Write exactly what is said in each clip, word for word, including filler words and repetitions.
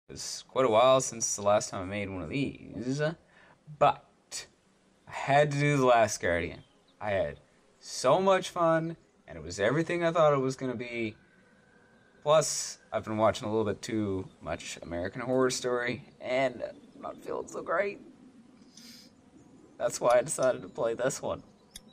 It's quite a while since the last time I made one of these, but I had to do The Last Guardian. I had so much fun, and it was everything I thought it was going to be. Plus, I've been watching a little bit too much American Horror Story, and I'm not feeling so great. That's why I decided to play this one.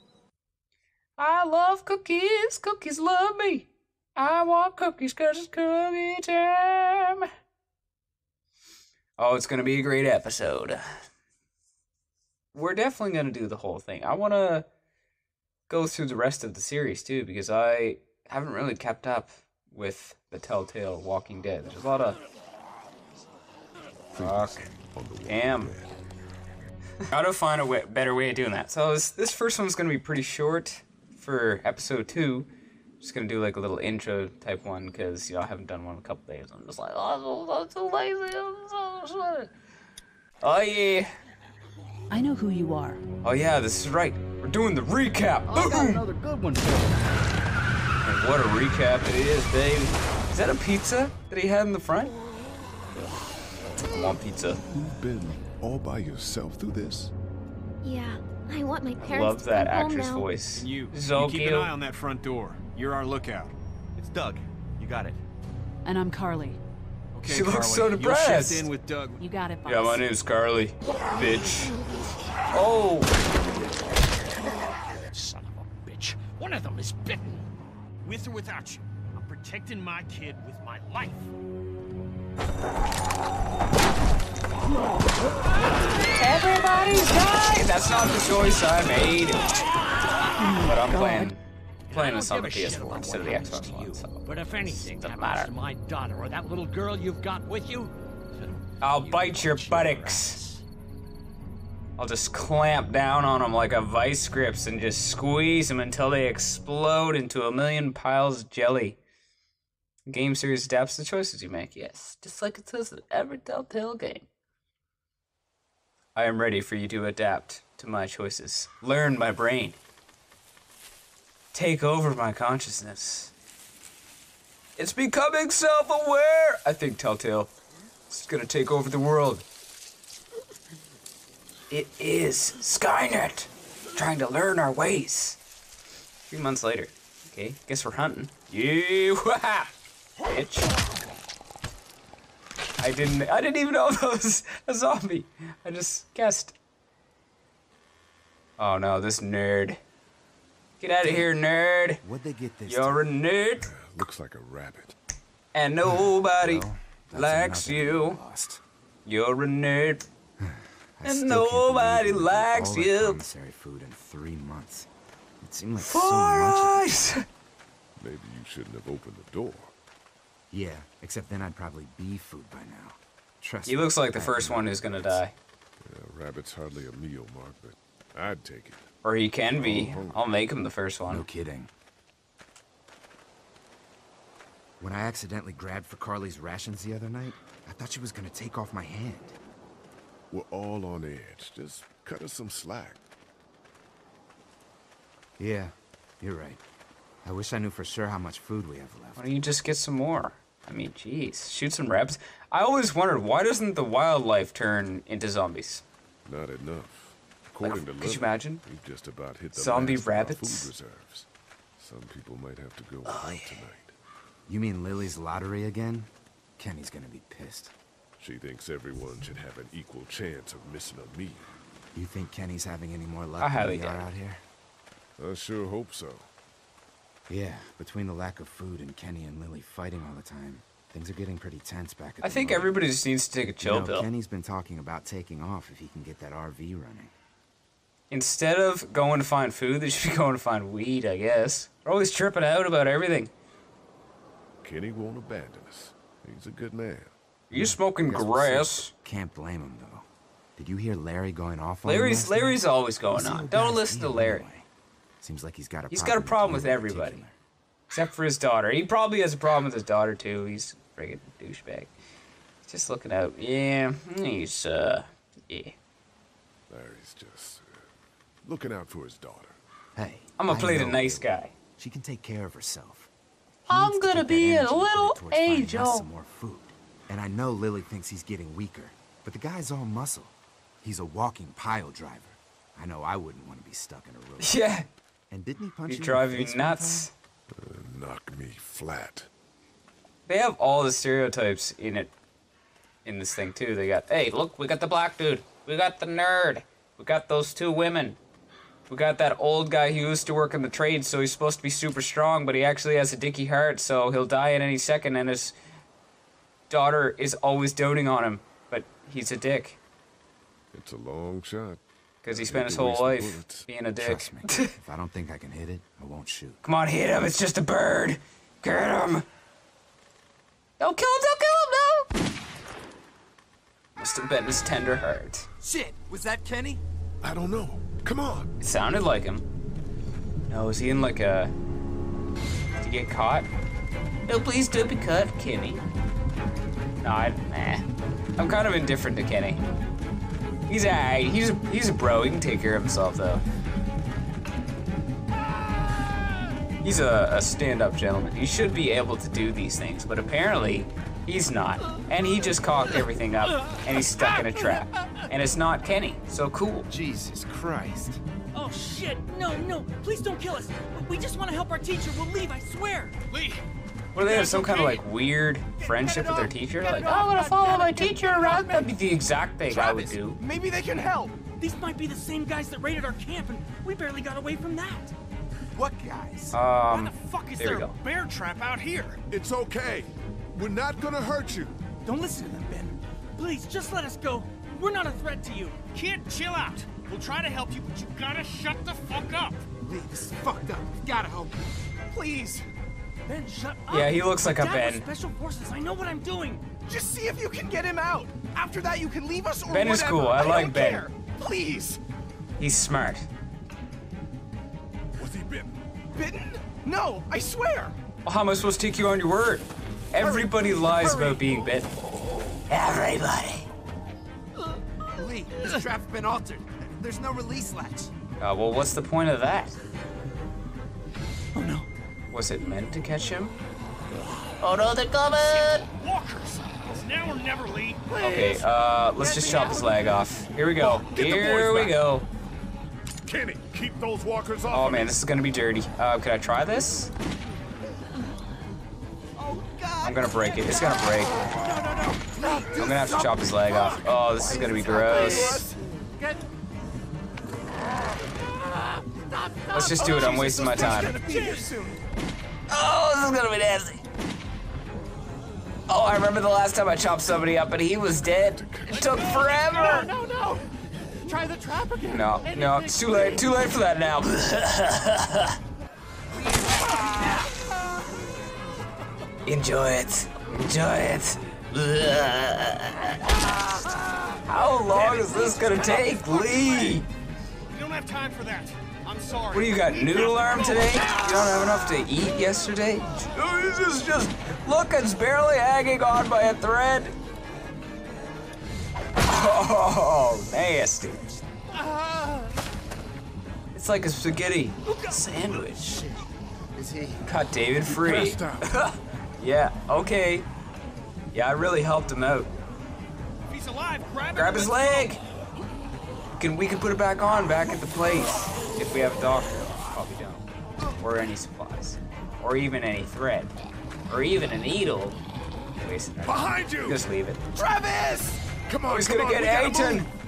I love cookies, cookies love me. I want cookies because it's cookie time. Oh, it's going to be a great episode. We're definitely going to do the whole thing. I want to go through the rest of the series, too, because I haven't really kept up with the Telltale Walking Dead. There's a lot of... Fuck. Damn. Gotta find a way, better way of doing that. So this, this first one's going to be pretty short for episode two. Just gonna do like a little intro type one because you know I haven't done one in a couple days. I'm just like, oh, I'm so lazy. I'm so sweaty. Oh yeah. I know who you are. Oh yeah, this is right. We're doing the recap. Oh, I got another good one for you. And what a recap it is, baby. Is that a pizza that he had in the front? I want pizza. You've been all by yourself through this? Yeah, I want my parents I love that to come home actress now. voice. And you, So you keep cute. an eye on that front door. You're our lookout. It's Doug. You got it. And I'm Carly. Okay, She looks Carly, so you'll depressed. shift in with Doug. You got it, boss. Yeah, my name's Carly. Bitch. Oh. Son of a bitch. One of them is bitten. With or without you, I'm protecting my kid with my life. Everybody's dying! That's not the choice I made. But I'm playing playing this on the P S four instead of the Xbox One, so But if anything doesn't happens matter. to my daughter or that little girl you've got with you, I'll bite your buttocks. I'll just clamp down on them like a vice grips and just squeeze them until they explode into a million piles of jelly. The game series adapts the choices you make, yes, just like it says in every Telltale game. I am ready for you to adapt to my choices. Learn my brain. Take over my consciousness. It's becoming self-aware! I think Telltale is gonna take over the world. It is Skynet, trying to learn our ways. Three months later. Okay, guess we're hunting. Yeah, bitch. I didn't, I didn't even know that was a zombie. I just guessed. Oh no, this nerd. Get out of here, nerd. What'd they get this You're a nerd. Looks like a rabbit. And nobody Well, that's likes another you. lost. You're a nerd. I And still can't nobody believe we ate likes all that you. commissary food in three months. It seemed like so Four much. eyes. Maybe you shouldn't have opened the door. Yeah, except then I'd probably be food by now. Trust He me, looks like the I first know one who's gonna die. Yeah, rabbit's hardly a meal, Mark, but I'd take it. Or he can be. I'll make him the first No one. kidding. When I accidentally grabbed for Carly's rations the other night, I thought she was gonna take off my hand. We're all on edge. Just cut us some slack. Yeah, you're right. I wish I knew for sure how much food we have left. Why don't you just get some more? I mean, jeez. Shoot some rabbits. I always wondered, why doesn't the wildlife turn into zombies? Not enough. According to Could you Lily, imagine? we've just about hit the Zombie last of our rabbits? food reserves. Some people might have to go Oh, without yeah. tonight. You mean Lily's lottery again? Kenny's gonna be pissed. She thinks everyone should have an equal chance of missing a meal. You think Kenny's having any more luck I than highly we are doubt it. out here? I sure hope so. Yeah, between the lack of food and Kenny and Lily fighting all the time, things are getting pretty tense back at I the think moat. everybody just needs to take a chill you know, pill. Kenny's been talking about taking off if he can get that R V running. Instead of going to find food, they should be going to find weed, I guess. They're always tripping out about everything. Kenny won't abandon us. He's a good man. Are you smoking Guess we'll grass? see. Can't blame him though. Did you hear Larry going off on him Larry's last night? Larry's always going What's the on. old Don't guy's listen to deal Larry. anyway? Seems like he's got a He's problem got a problem with you in everybody. particular. Except for his daughter. He probably has a problem with his daughter too. He's a friggin' douchebag. He's just looking out. Yeah, he's uh yeah. Larry's just uh, looking out for his daughter. Hey, I'm gonna I play the know nice Lily. guy. She can take care of herself. He I'm needs to gonna take that be a energy and put it little towards finding us angel. some more food. And I know Lily thinks he's getting weaker, but the guy's all muscle. He's a walking pile driver. I know I wouldn't want to be stuck in a room. Yeah. And didn't he punch You you drive in you the face one nuts. Uh, knock me flat. They have all the stereotypes in it, in this thing too. They got, hey, look, we got the black dude. We got the nerd. We got those two women. We got that old guy who used to work in the trade, so he's supposed to be super strong, but he actually has a dicky heart, so he'll die at any second, and his daughter is always doting on him, but he's a dick. It's a long shot. Because he spent his Maybe whole waste the life bullets. being a dick. Trust me, if I don't think I can hit it, I won't shoot. Come on, hit him. It's just a bird. Get him. Don't kill him. Don't kill him. No. Must have been his tender heart. Shit, was that Kenny? I don't know. Come on. It sounded like him. No, is he in like a... Did he get caught? No, please don't be caught, Kenny. No, I... Nah. I'm kind of indifferent to Kenny. He's alright. He's a, he's a bro. He can take care of himself, though. He's a, a stand-up gentleman. He should be able to do these things, but apparently he's not. And he just cocked everything up, and he's stuck in a trap. And it's not Kenny, so cool. Jesus Christ. Oh shit, no, no, please don't kill us. We just want to help our teacher. We'll leave, I swear. Lee! What do they have, some kind of like weird friendship with their teacher? Like, oh, I'm gonna follow my teacher around. That'd be the exact thing I would do. Maybe they can help. These might be the same guys that raided our camp, and we barely got away from that. What guys? Why Um, the fuck is there we there a go. bear trap out here? It's okay. We're not gonna hurt you. Don't listen to them, Ben. Please, just let us go. We're not a threat to you. Kid, chill out. We'll try to help you, but you gotta shut the fuck up. Lee, this is fucked up. We've gotta help you. Please. Ben, shut up. Yeah, he looks like a Dad was Ben. Special forces. I know what I'm doing. Just see if you can get him out. After that, you can leave us or Ben is whatever. cool. I like don't Ben. care. Please. he's smart. Was he bitten? Bitten? No, I swear. Well, how am I supposed to take you on your word? Everybody lies Hurry. about being bitten. Everybody. Lee, this trap's been altered. There's no release latch. Uh, well, what's the point of that? Oh no. Was it meant to catch him? Oh no, they're coming! Walkers! It's now or never, Lee. Okay, uh, let's just chop his leg off. Here we go. Get the Here boys we back. go. Kenny, keep those walkers off. Oh of me. man, this is gonna be dirty. Uh, can I try this? Oh God. I'm gonna break it. It's gonna break. No, no, no. Lee, I'm gonna have to chop his leg off. Oh, this is gonna be gross. Let's just do it. I'm wasting my time. gonna be here soon. Oh, this is gonna be nasty. Oh, I remember the last time I chopped somebody up and he was dead. It took forever. No, no. Try the trap again. No, no, it's too late. Too late for that now. Enjoy it. Enjoy it. How long is this gonna take, Lee? We don't have time for that. I'm sorry. What do you got, noodle arm today? You don't have enough to eat yesterday? This is just, look, it's barely hanging on by a thread. Oh, nasty. It's like a spaghetti sandwich. Is he? Cut David free. Yeah, okay. Yeah, I really helped him out. If he's alive, grab him. Grab and his let's go. leg. Can we can put it back on, back at the place, if we have a doctor. Probably don't. Or any supplies, or even any thread, or even a needle. Waste it. Behind you! Just leave it. Travis! Come on, Who's come gonna on, get we gotta Aiton? move.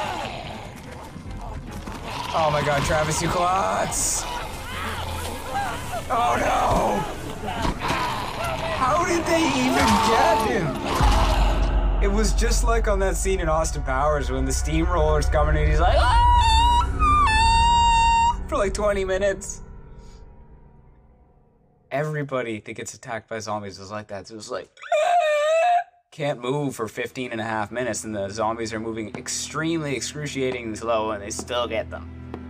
Oh my God, Travis, you klutz! Oh no! How did they even get him? It was just like on that scene in Austin Powers when the steamroller's coming and he's like, "Ah!" for like twenty minutes. Everybody that gets attacked by zombies is like that. So it's like, can't move for fifteen and a half minutes and the zombies are moving extremely excruciatingly slow and they still get them.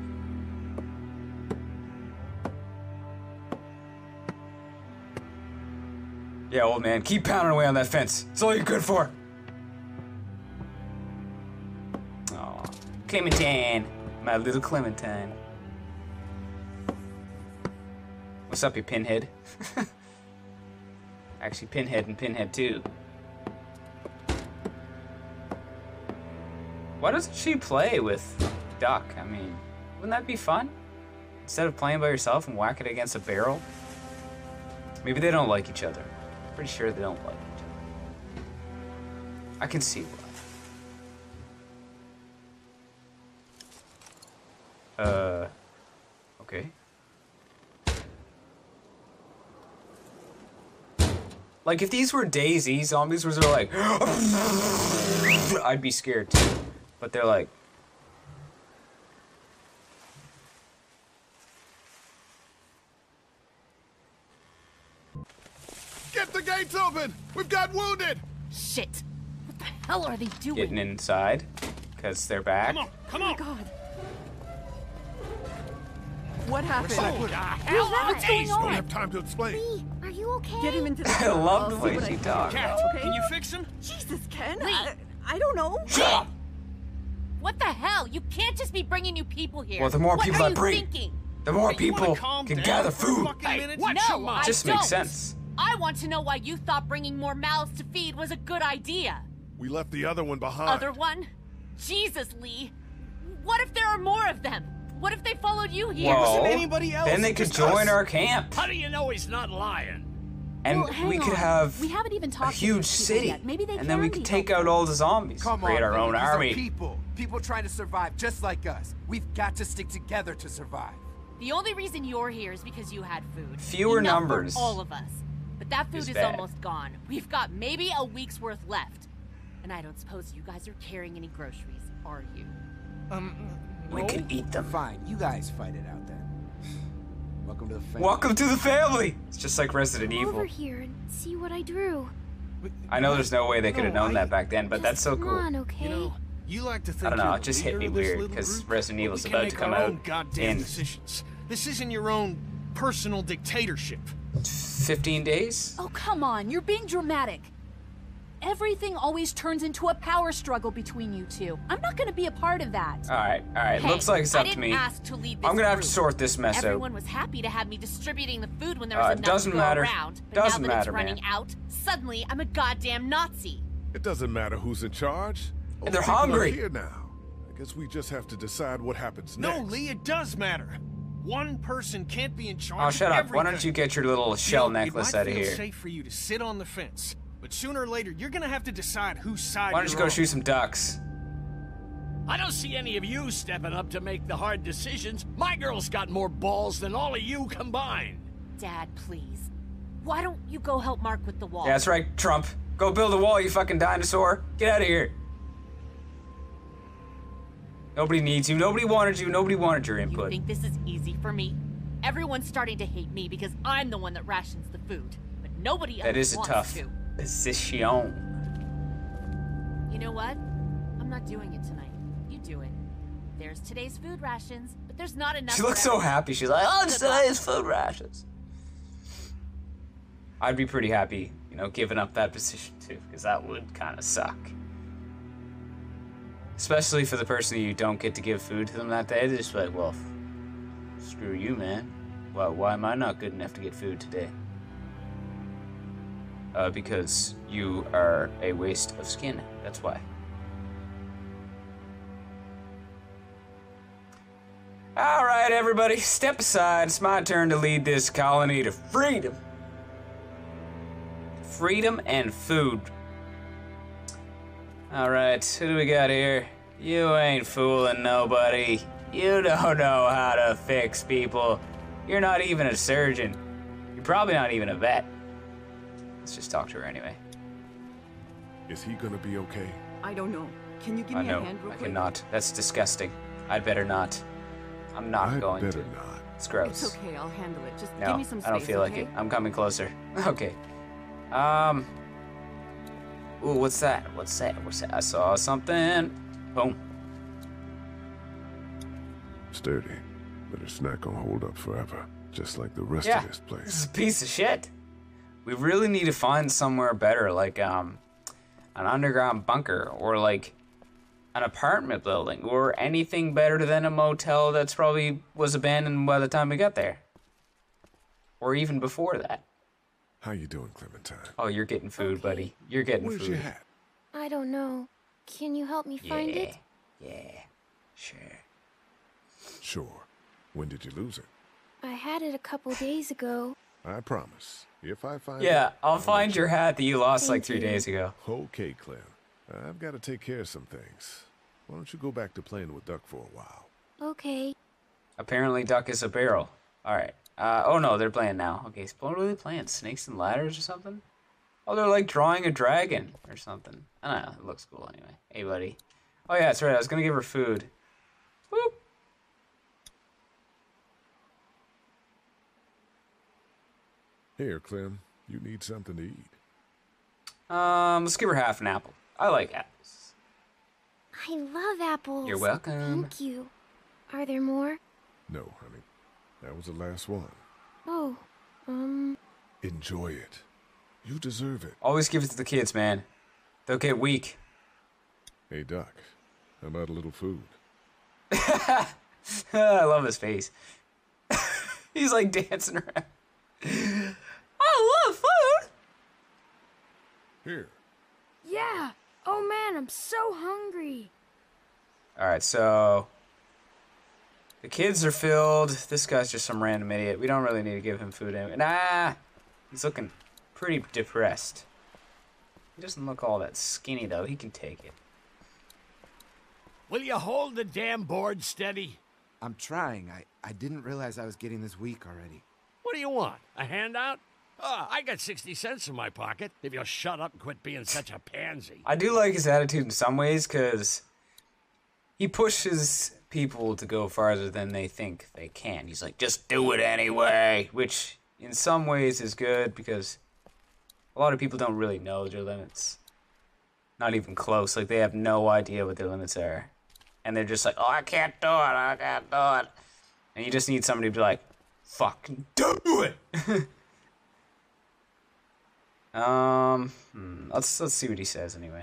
Yeah, old man, keep pounding away on that fence. It's all you're good for. Aw, Clementine, my little Clementine. What's up, you pinhead? Actually, Pinhead and Pinhead too. Why doesn't she play with Duck? I mean, wouldn't that be fun? Instead of playing by yourself and whack it against a barrel? Maybe they don't like each other. Pretty sure they don't like each other. I can see why. Uh, okay. Like, if these were Daisy zombies, where they're like, I'd be scared too. But they're like, Get the gates open! We've got wounded! Shit! What the hell are they doing? getting inside, because they're back. Come on, come on! Oh my god. What happened? Oh, the hell? What's going Don't on? have time to explain. Lee, are you okay? Get him into the I love the I'll way see what she I can talks. do. Cat, Okay? can you fix him? Jesus, Ken. Lee. I, I don't know. Shut up! What the hell? You can't just be bringing new people here. Well, the more what people are I you bring, thinking? the more Hey, you wanna people calm can down gather for a food. fucking Hey, minute? watch No, your mouth. I Just don't. makes sense. I want to know why you thought bringing more mouths to feed was a good idea. We left the other one behind. Other one? Jesus, Lee. What if there are more of them? What if they followed you here? Whoa. anybody else, Then they could just join us. our camp. How do you know he's not lying? And Well, hang we could on. have We haven't even a talked to huge these people city. yet. Maybe they and then we can could be take helpful. out all the zombies. Come create on, our Lee, own these army. Are people, people trying to survive just like us. We've got to stick together to survive. The only reason you're here is because you had food. Fewer Enough numbers for all of us. But that food is is, bad. almost gone. We've got maybe a week's worth left. And I don't suppose you guys are carrying any groceries, are you? Um, We no. could eat them. Fine, you guys fight it out then. Welcome to the family. Welcome to the family! It's just like Resident Come Evil. over here and see what I drew. I know there's no way they could have No, known I- that back then, but that's so Come cool. on, okay? You know, you like to think I don't know, you're it the just hit leader me of this weird, little 'cause group, Resident but Evil's we about can to make come our out own goddamn in- decisions. This isn't your own personal dictatorship. fifteen days? Oh, come on. You're being dramatic. Everything always turns into a power struggle between you two. I'm not going to be a part of that. Alright, alright. Hey, Looks like it's I up to didn't me. ask to lead this I'm gonna have to group. sort this mess Everyone out. was happy to have me distributing the food when there Uh, was it enough doesn't to go matter. around. But Doesn't now that matter, it's running man. out, suddenly I'm a goddamn Nazi. It doesn't matter who's in charge. All they're people are hungry. here now. I guess we just have to decide what happens No, next. Lee, it does matter. One person can't be in charge Oh, of shut up. everything. Why don't you get your little shell You know, necklace it might out of feel here? safe for you to sit on the fence, but sooner or later you're gonna have to decide whose side Why don't you you're go on. shoot some ducks? I don't see any of you stepping up to make the hard decisions. My girl's got more balls than all of you combined. Dad, please. Why don't you go help Mark with the wall? Yeah, that's right, Trump. Go build a wall, you fucking dinosaur. Get out of here. Nobody needs you. Nobody wanted you. Nobody wanted your You input. think this is easy for me? Everyone's starting to hate me because I'm the one that rations the food, but nobody That else is a wants tough to. position. You know what? I'm not doing it tonight. You do it. There's today's food rations, but there's not enough. She for looks so everyone. happy. She's like, oh, it's Good luck. today's food rations. I'd be pretty happy, you know, giving up that position too, because that would kind of suck. Especially for the person you don't get to give food to them that day. They're just like, well, f- screw you, man. Why, why am I not good enough to get food today? Uh, because you are a waste of skin. That's why. All right, everybody, step aside. It's my turn to lead this colony to freedom. Freedom and food. All right, who do we got here? You ain't fooling nobody. You don't know how to fix people. You're not even a surgeon. You're probably not even a vet. Let's just talk to her anyway. Is he gonna be okay? I don't know. Can you give I me know, a hand real I quick? cannot. That's disgusting. I'd better not. I'm not I'd going better to. not. It's gross. It's okay, I'll handle it. Just No, give me some space, I don't feel okay? like it. I'm coming closer. Okay. Um. Ooh, what's that? What's that? What's that? I saw something. Boom. Sturdy, but it's not gonna hold up forever, just like the rest Yeah, of this place. this is a piece of shit. We really need to find somewhere better, like um, an underground bunker, or like an apartment building, or anything better than a motel that's probably was abandoned by the time we got there, or even before that. How you doing, Clementine? Oh, you're getting food, buddy. You're getting Where's food. your hat? I don't know. Can you help me find Yeah. it? Yeah, sure. Sure. When did you lose it? I had it a couple days ago. I promise. If I find Yeah, it, I'll let find you your know. hat that you lost like Thank three you. days ago. Okay, Clem. I've got to take care of some things. Why don't you go back to playing with Duck for a while? Okay. Apparently, Duck is a barrel. Alright. Uh, oh no, they're playing now. Okay, so what are they playing? Snakes and ladders or something? Oh, they're like drawing a dragon or something. I don't know. It looks cool anyway. Hey, buddy. Oh yeah, that's right. I was gonna give her food. Boop. Here, Clem. You need something to eat. Um, let's give her half an apple. I like apples. I love apples. You're welcome. Thank you. Are there more? No, honey. That was the last one. Oh, um... Enjoy it. You deserve it. Always give it to the kids, man. They'll get weak. Hey, Duck. How about a little food? I love his face. He's like dancing around. I love food! Here. Yeah! Oh man, I'm so hungry. Alright, so... the kids are filled. This guy's just some random idiot. We don't really need to give him food anyway. Nah! He's looking pretty depressed. He doesn't look all that skinny, though. He can take it. Will you hold the damn board steady? I'm trying. I, I didn't realize I was getting this weak already. What do you want? A handout? Oh, I got sixty cents in my pocket. If you'll shut up and quit being such a pansy. I do like his attitude in some ways, because he pushes people to go farther than they think they can. He's like, just do it anyway, which in some ways is good, because a lot of people don't really know their limits. Not even close. Like, they have no idea what their limits are. And they're just like, oh, I can't do it, I can't do it. And you just need somebody to be like, fucking do it! um, hmm, let's, let's see what he says anyway.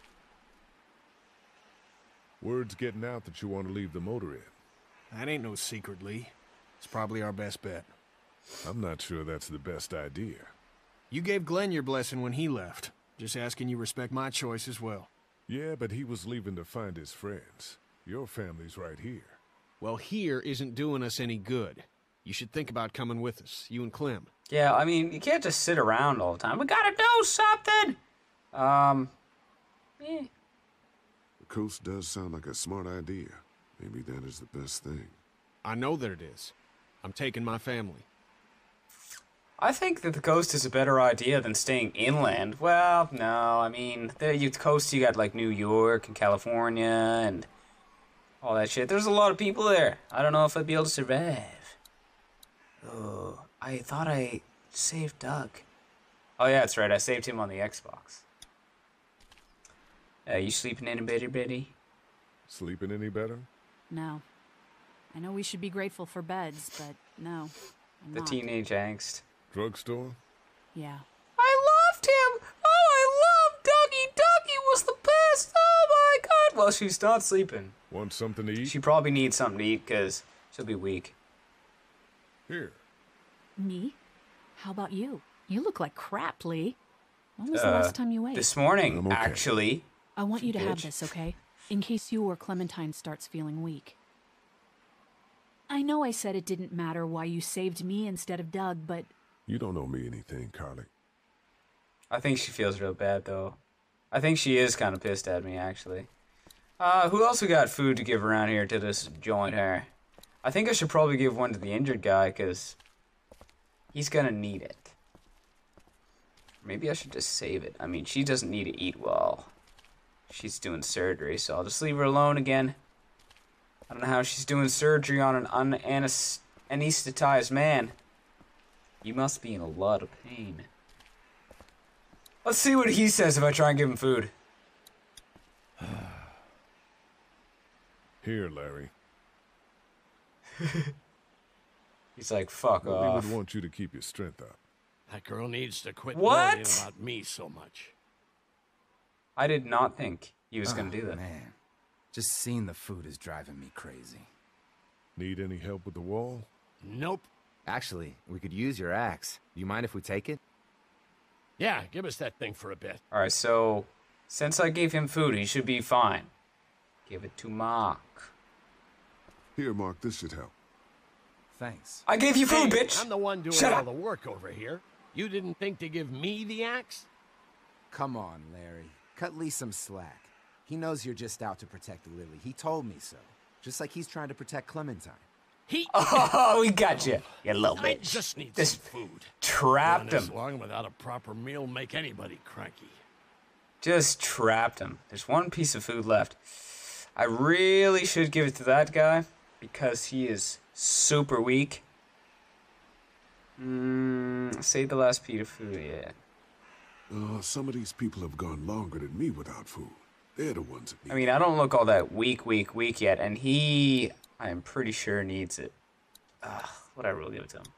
Word's getting out that you want to leave the motor in. That ain't no secret, Lee. It's probably our best bet. I'm not sure that's the best idea. You gave Glenn your blessing when he left. Just asking you respect my choice as well. Yeah, but he was leaving to find his friends. Your family's right here. Well, here isn't doing us any good. You should think about coming with us, you and Clem. Yeah, I mean, you can't just sit around all the time. We gotta do something! Um, eh. The coast does sound like a smart idea. Maybe that is the best thing. I know that it is. I'm taking my family. I think that the coast is a better idea than staying inland. Well, no, I mean, the you- coast, you got like New York and California and all that shit. There's a lot of people there. I don't know if I'd be able to survive. Oh, I thought I saved Doug. Oh yeah, that's right. I saved him on the Xbox. Uh, you sleeping in a better, Betty? Sleeping any better? No. I know we should be grateful for beds, but no. I'm The not. teenage angst. Drugstore? Yeah. I loved him! Oh, I love Dougie! Dougie was the best! Oh my god! Well, she's not sleeping. Want something to eat? She probably needs something to eat, because she'll be weak. Here. Me? How about you? You look like crap, Lee. When was the Uh, last time you ate? This morning, I'm okay. actually. I want you to have bitch. this, okay? In case you or Clementine starts feeling weak. I know I said it didn't matter why you saved me instead of Doug, but... You don't owe me anything, Carly. I think she feels real bad, though. I think she is kind of pissed at me, actually. Uh, who else we got food to give around here to this joint here? I think I should probably give one to the injured guy, because he's gonna need it. Maybe I should just save it. I mean, she doesn't need to eat well. She's doing surgery, so I'll just leave her alone again. I don't know how she's doing surgery on an unanesthetized man. You must be in a lot of pain. Let's see what he says if I try and give him food. Here, Larry. He's like, fuck We off. would want you to keep your strength up. That girl needs to quit What? worrying about me so much. I did not think he was Oh, gonna do that. Man, just seeing the food is driving me crazy. Need any help with the wall? Nope. Actually, we could use your axe. Do you mind if we take it? Yeah, give us that thing for a bit. Alright, so since I gave him food, he should be fine. Give it to Mark. Here, Mark, this should help. Thanks. I gave you food, Hey, bitch! I'm the one doing Shut all up. the work over here. You didn't think to give me the axe? Come on, Larry. Cut Lee some slack. He knows you're just out to protect Lily. He told me so. Just like he's trying to protect Clementine. He... Oh, we got you, you little I bitch. just need Just some food. trapped Going him. this long without a proper meal make anybody cranky. Just trapped him. There's one piece of food left. I really should give it to that guy because he is super weak. Mm, save the last piece of food, yeah. Uh, some of these people have gone longer than me without food. They're the ones that need I mean, I don't look all that weak, weak, weak yet, and he, I am pretty sure, needs it. Ugh, whatever, we'll give it to him.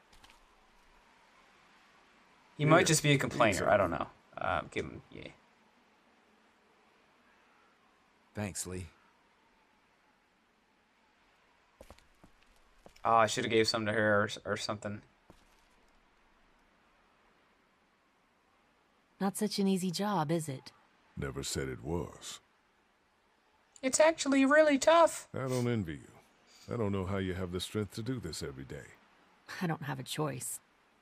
He Yeah, might just be a complainer, exactly. I don't know. Uh, give him, yeah. Thanks, Lee. Oh, I should have gave some to her or, or something. Not such an easy job, is it? Never said it was. It's actually really tough. I don't envy you. I don't know how you have the strength to do this every day. I don't have a choice.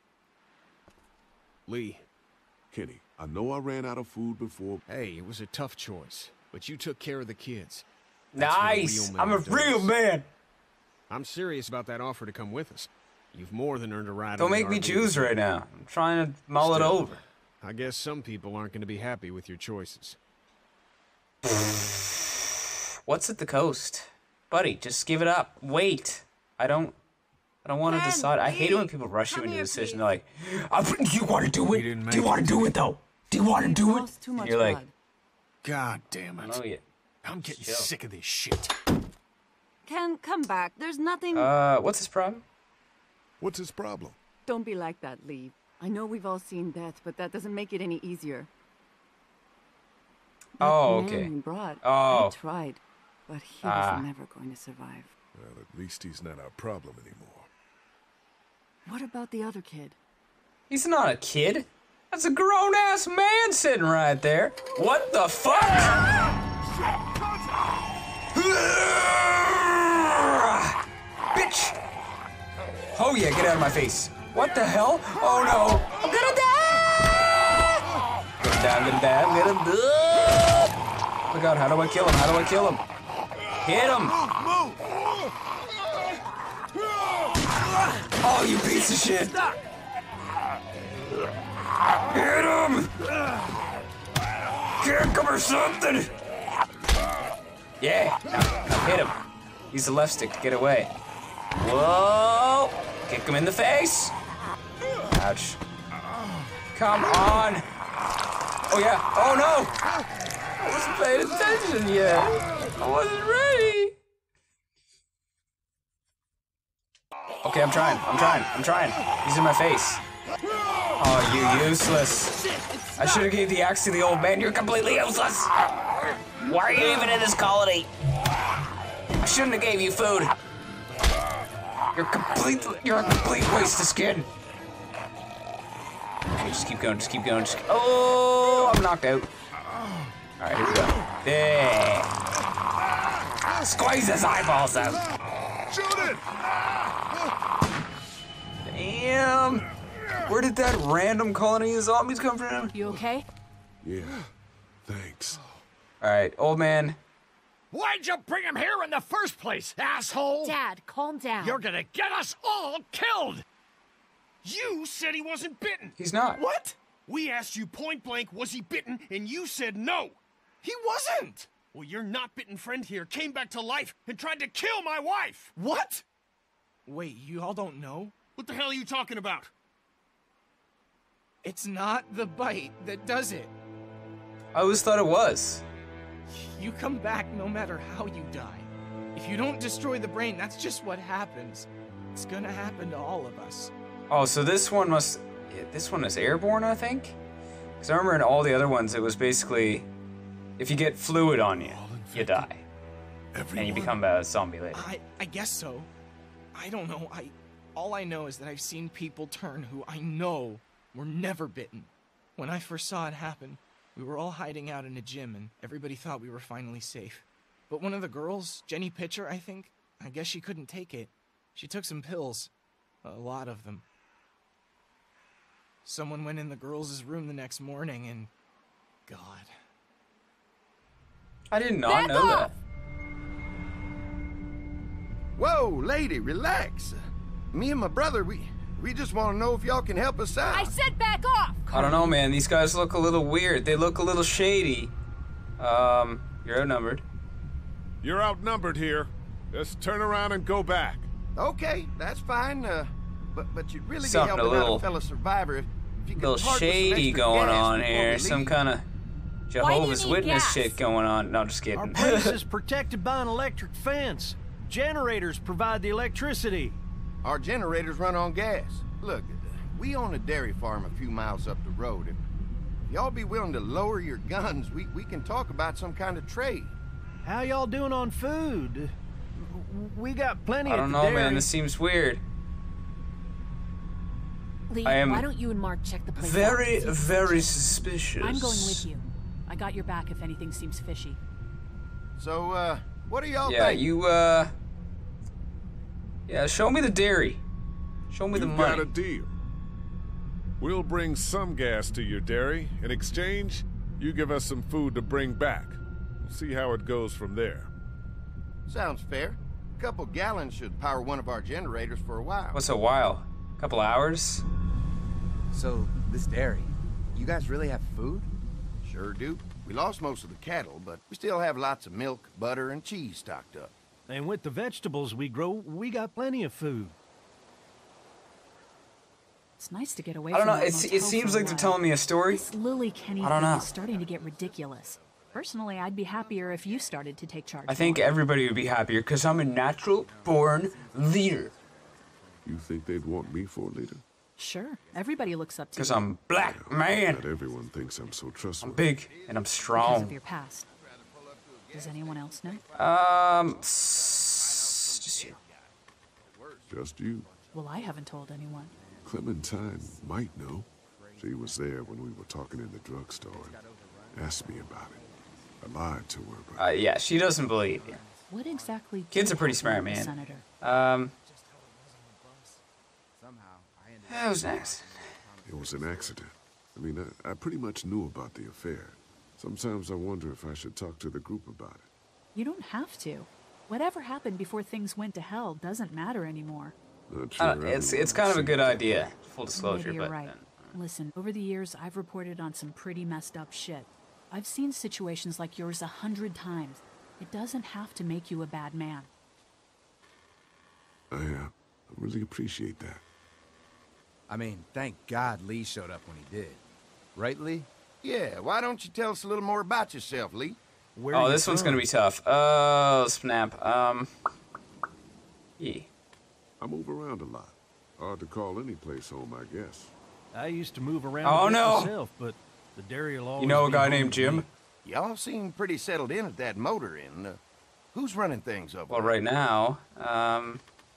Lee, Kenny, I know I ran out of food before. hey, it was a tough choice, but you took care of the kids. That's what a Nice. real I'm a man real does. man. I'm serious about that offer to come with us. You've more than earned a ride Don't on the make me R V. choose right now. I'm trying to mull it Still, over. I guess some people aren't going to be happy with your choices. What's at the coast? Buddy, just give it up. Wait. I don't I don't want to Ken, decide. I hate it when please, people rush you come into a here, decision. please. They're like, "Uh, do you want to do We it? didn't Do you make want to it. do it, though? Do you want to do it?" Lost too much You're like, blood. God damn I it. know you. I'm getting Chill. sick of this shit. Ken, come back. There's nothing. Uh, what's his problem? What's his problem? Don't be like that, Lee. I know we've all seen death, but that doesn't make it any easier. That Oh, man okay. you brought, Oh. I tried, but he Ah. was never going to survive. Well, at least he's not our problem anymore. What about the other kid? He's not a kid. That's a grown-ass man sitting right there. What the fuck? Bitch! Oh yeah, get out of my face. What the hell? Oh no. I'm gonna die! I'm gonna die, I'm gonna die. Oh my god, how do I kill him? How do I kill him? Hit him! Oh, you piece of shit! Hit him! Kick him or something! Yeah, now, now hit him. Use the left stick to get away. Whoa! Kick him in the face! Ouch. Come on! Oh yeah, oh no! I wasn't paying attention yet. I wasn't ready. Okay, I'm trying, I'm trying, I'm trying. He's in my face. Oh, you useless. I should have gave the axe to the old man. You're completely useless. Why are you even in this colony? I shouldn't have gave you food. You're complete. You're a complete waste of skin. Okay, just keep going. Just keep going. Just, oh, I'm knocked out. All right, here we go. There. Squeeze his eyeballs out. Shoot it! Damn. Where did that random colony of zombies come from? You okay? Yeah, thanks. All right, old man. Why'd you bring him here in the first place, asshole? Dad, calm down. You're gonna get us all killed! You said he wasn't bitten! He's not. What? We asked you point blank, was he bitten, and you said no! He wasn't! Well, your not bitten friend here came back to life and tried to kill my wife! What? Wait, you all don't know? What the hell are you talking about? It's not the bite that does it. I always thought it was. You come back no matter how you die. If you don't destroy the brain, that's just what happens. It's gonna happen to all of us. Oh, so this one must. Yeah, this one is airborne, I think. Because I remember in all the other ones, it was basically, if you get fluid on you, you die, Everyone. and you become a zombie later. I I guess so. I don't know. I all I know is that I've seen people turn who I know were never bitten. When I first saw it happen, we were all hiding out in a gym and everybody thought we were finally safe. But one of the girls, Jenny Pitcher, I think, I guess she couldn't take it. She took some pills. A lot of them. Someone went in the girls' room the next morning and... God. I did not Back know off! that. Whoa, lady, relax. Me and my brother, we we just want to know if y'all can help us out. I said back off! I don't know, man. These guys look a little weird. They look a little shady. Um, you're outnumbered. You're outnumbered here. Just turn around and go back. Okay, that's fine. Uh, but but you'd really Something be a helping little- out a fellow survivor if, if you could Little part with some shady extra going gas on before here. we Some leave. kind of Jehovah's need Witness gas? shit going on. No, just Our kidding. place is protected by an electric fence. Generators provide the electricity. Our generators run on gas. Look, we own a dairy farm a few miles up the road. If y'all be willing to lower your guns, we, we can talk about some kind of trade. How y'all doing on food? We got plenty I at don't the know, dairy. man. This seems weird. Lee, I am why don't you and Mark check the place out? Very, See if it's very legit. suspicious. I'm going with you. I got your back if anything seems fishy. So, uh, what do y'all Yeah, think? you, uh... Yeah, show me the dairy. Show me the You've money. got a deal. We'll bring some gas to your dairy. In exchange, you give us some food to bring back. We'll see how it goes from there. Sounds fair. A couple gallons should power one of our generators for a while. What's a while? A couple hours? So, this dairy, you guys really have food? Sure do. We lost most of the cattle, but we still have lots of milk, butter, and cheese stocked up. And with the vegetables we grow, we got plenty of food. It's nice to get away I don't from know. that It's, motel it seems for a like they're while. telling me a story. This Lily Kenny I don't thing know. is starting to get ridiculous. Personally, I'd be happier if you started to take charge. I think more. everybody would be happier because I'm a natural-born leader. You think they'd want me for a leader? Sure, everybody looks up to Because you I'm black, man. Not everyone thinks I'm so I'm trustworthy. big and I'm because strong. of your past. Does anyone else know? Um, s- just you. Just you. Well, I haven't told anyone. Clementine might know. She was there when we were talking in the drugstore and asked me about it. I lied to her, but Uh, yeah, she doesn't believe you. What exactly? Kids did are pretty happen smart, with the man. Senator? Um, Somehow, I ended that was nice. it was an accident. I mean, I, I pretty much knew about the affair. Sometimes I wonder if I should talk to the group about it. You don't have to. Whatever happened before things went to hell doesn't matter anymore. Not I sure don't, it's everyone it's kind of a sees good it that idea. way. Full disclosure, Maybe you're but right. Listen, over the years, I've reported on some pretty messed up shit. I've seen situations like yours a hundred times. It doesn't have to make you a bad man. I, uh, I really appreciate that. I mean, thank God Lee showed up when he did. Right, Lee? Yeah, why don't you tell us a little more about yourself, Lee? Where oh, are you this one's from? gonna be tough. Oh, snap. Um, yeah. I move around a lot. Hard to call any place home, I guess. I used to move around Oh, a bit no. myself, but the dairy will always You know a be guy home named to Jim? me. Y'all seem pretty settled in at that motor inn. Uh, who's running things over Well, there? right now, um,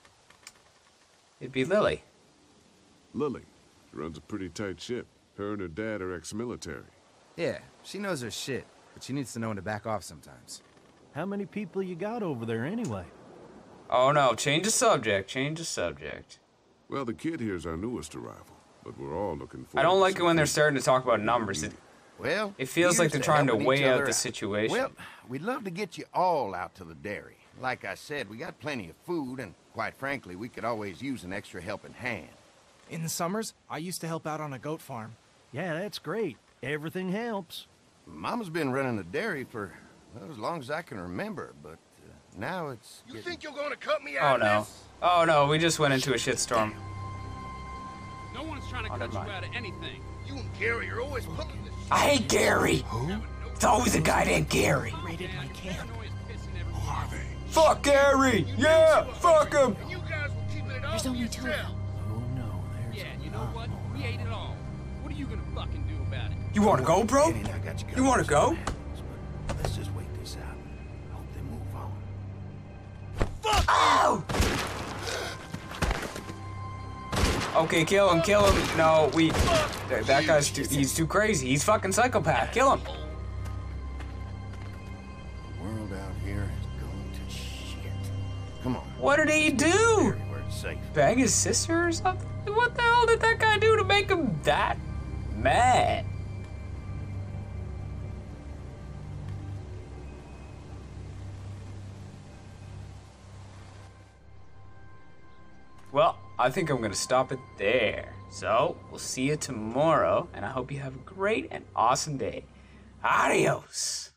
it'd be Lily. Lily. She runs a pretty tight ship. Her and her dad are ex-military. Yeah, she knows her shit, but she needs to know when to back off sometimes. How many people you got over there anyway? Oh no, change the subject. Change the subject. Well, the kid here's our newest arrival, but we're all looking forward I don't to like it some when they're food. starting to talk about numbers. It, Well, it feels like here's they're trying to helping each weigh out other the situation. Well, we'd love to get you all out to the dairy. Like I said, we got plenty of food, and quite frankly, we could always use an extra helping hand. In the summers, I used to help out on a goat farm. Yeah, that's great. Everything helps. Mama's been running the dairy for well, as long as I can remember, but uh, now it's. You getting- think you're gonna cut me Oh out of no. this? Oh no, we just went into a shitstorm. No one's trying to Oh, cut never you mind. out of anything. You and Gary are always pulling this shit. I hate Gary. Who? It's always a guy named Gary. Raided my camp. Who are they? Fuck Gary! Yeah, fuck him! And you guys were keeping it all There's to only two of yourself. them. Oh no, there's Yeah, a you know lot what? more. We ate it all. What are you gonna fucking do about it? You wanna go, bro? Danny and I got you You wanna covered, go? so but Let's just wait this out. Hope they move on. Ow! Okay, kill him, kill him. No, we... That, that guy's too... He's too crazy. He's fucking psychopath. Kill him. The world out here is What did he do? Where it's safe. Bang his sister or something? What the hell did that guy do to make him that mad? Well, I think I'm gonna stop it there. So, we'll see you tomorrow, and I hope you have a great and awesome day. Adios!